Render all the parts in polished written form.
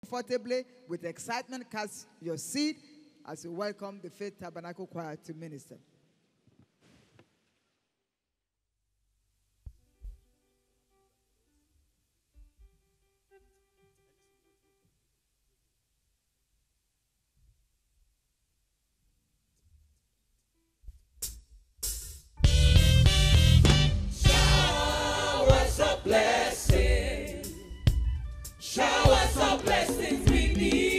comfortably, with excitement, cast your seat as we welcome the Faith Tabernacle Choir to minister. Showers of blessings, showers of blessings we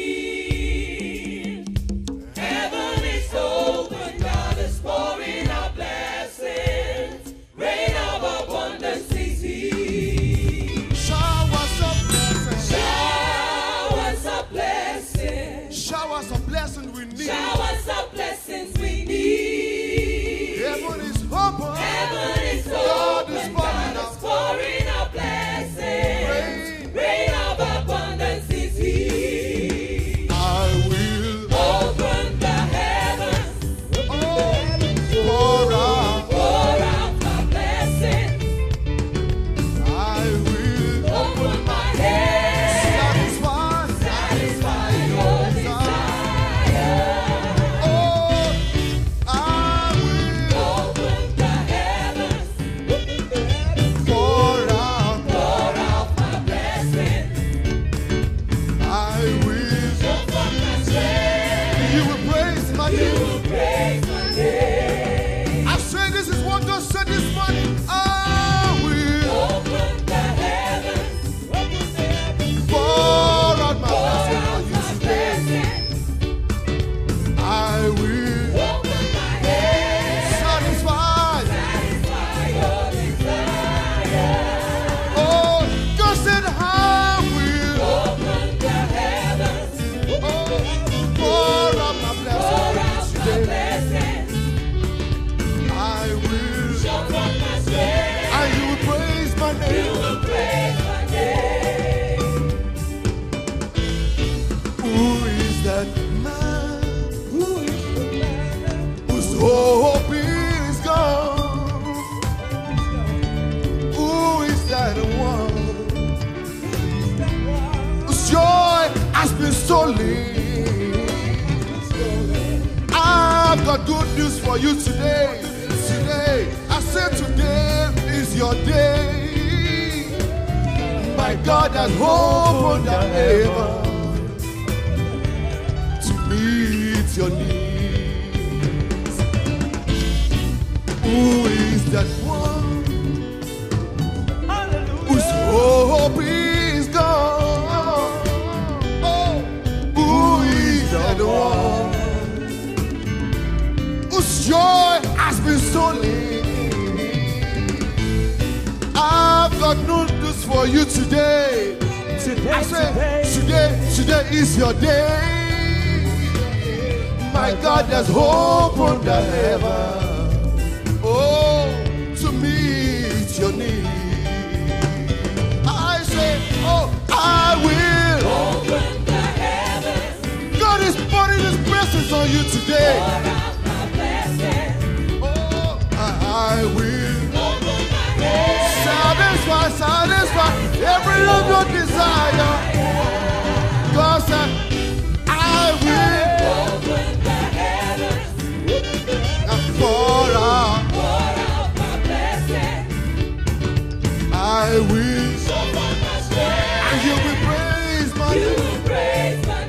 need. Heaven is open, God is pouring out blessings. Rain of abundance is here. Showers of blessings. Showers of blessings. Showers of blessings we need. Showers of blessings we need. Heaven is open. Heaven is God is open, pouring God is out. pouring out blessings. Rain. Rain of abundance is here. I will Open the heavens, pour out. pour out my blessings. I will Open my hands, satisfy your desire. Oh, I will Open the heavens, pour out. pour out my blessings. I will. Show forth my strength, You will praise my name. praise my name. I say this is what God said this morning. I will Open the heavens, pour out my pour blessing out for my you today. blessings. I will Open my hands, satisfy. satisfy your desire. Oh, God said I will. Open the heavens, Oh, pour out my pour blessing out my today. blessings. I will. Show forth my strength, And you will praise my you name. will praise my name. Who is that man? Whose hope is gone? Who is that one? Whose joy has been stolen? I've got good news for you today. Today, I said today is your day. My God has opened the heaven to meet your needs. Who is that one whose hope is gone? Oh, who is that one whose joy has been stolen? I've got no news for you today. I say, today is your day. My God has opened the heaven, oh, to meet your needs. I say, oh, I will. Open the heavens, God is pouring His blessings on you today. pour out my blessings. Oh, I will. Open my hands, Satisfy every of your desire. God said, I will. open the heavens, And pour out. pour out my blessings. I will. Show forth my strength, And you will praise my you name. will praise my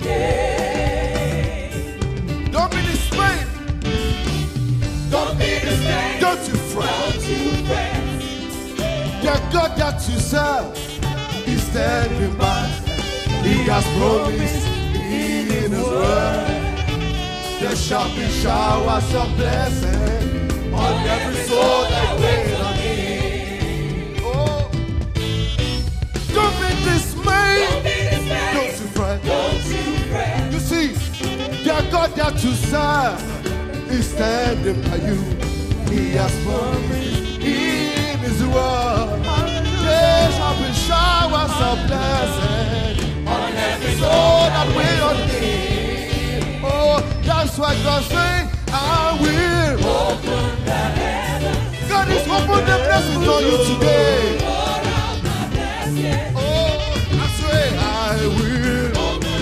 name. Don't be dismayed. Don't be dismayed, Don't you fret. don't you fret. The God that you serve is standing by. He has promised in His word. There shall be showers of blessing on every soul that waits on Him. Oh, don't be dismayed. Don't be dismayed, Don't you fret. don't you fret. You see, the God that you serve is standing by you. He has promised in His word. There shall be showers of blessing on every soul that wait on Him. Oh, that's why God said, I will. Open the heavens, God is opening the blessings on you today. pour out my blessings. Oh, I say, I will. Open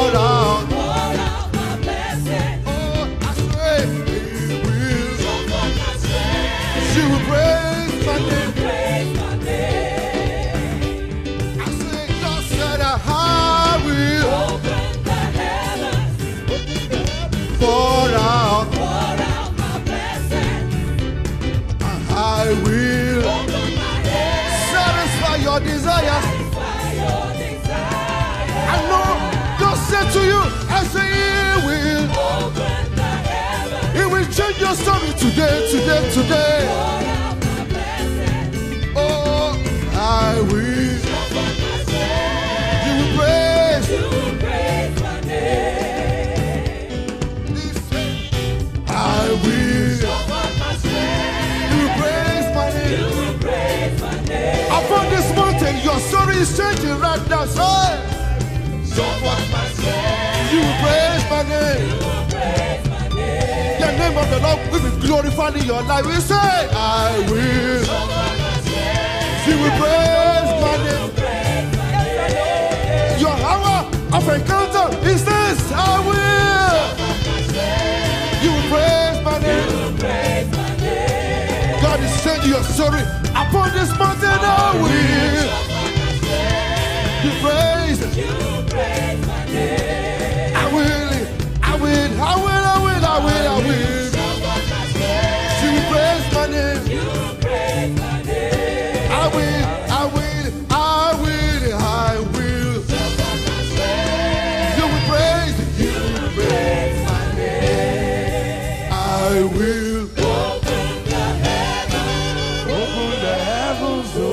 pour out. Pour out my blessing. Oh, I say He will. Show forth my strength. She will praise my name. Praise my name. I say, God said I will Open the heavens. pour out. Pour out my blessing. I will Open my head. satisfy your desires. Satisfy your desire. I know God said to you, I say He will. Open the heavens. He will change your story today, today, today. Pour out my blessing. Oh, I will. Show forth my strength. You will praise. You will praise my name. I will. Show forth my strength. You will praise my You name. will praise my name. Upon this mountain, your story is changing right now. So, Show forth my strength. you will praise my You name. will praise my name. The name of the Lord will be glorified in your life. We say, I will. Show forth my strength. You will praise my name. Praise my name. Your hour of encounter is this. I will. You will praise my You name. will praise my name. God is changing your story. Upon this mountain, I will. Show forth my strength. You praise. You will praise my name. I will. I will. I will. I will. I will. I will. Show forth my strength. You will praise my name. You will praise my name. I will. I will. I will. I will. Show forth my strength. You will praise. You will praise my name. I will. Open the heavens. Open the heavens. Oh.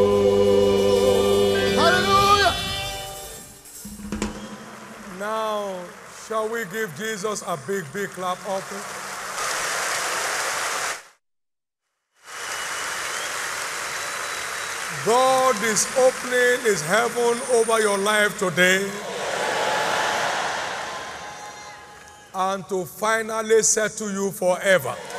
Hallelujah. Now, shall we give Jesus a big, big clap offering? God is opening His heaven over your life today. And to finally settle you forever.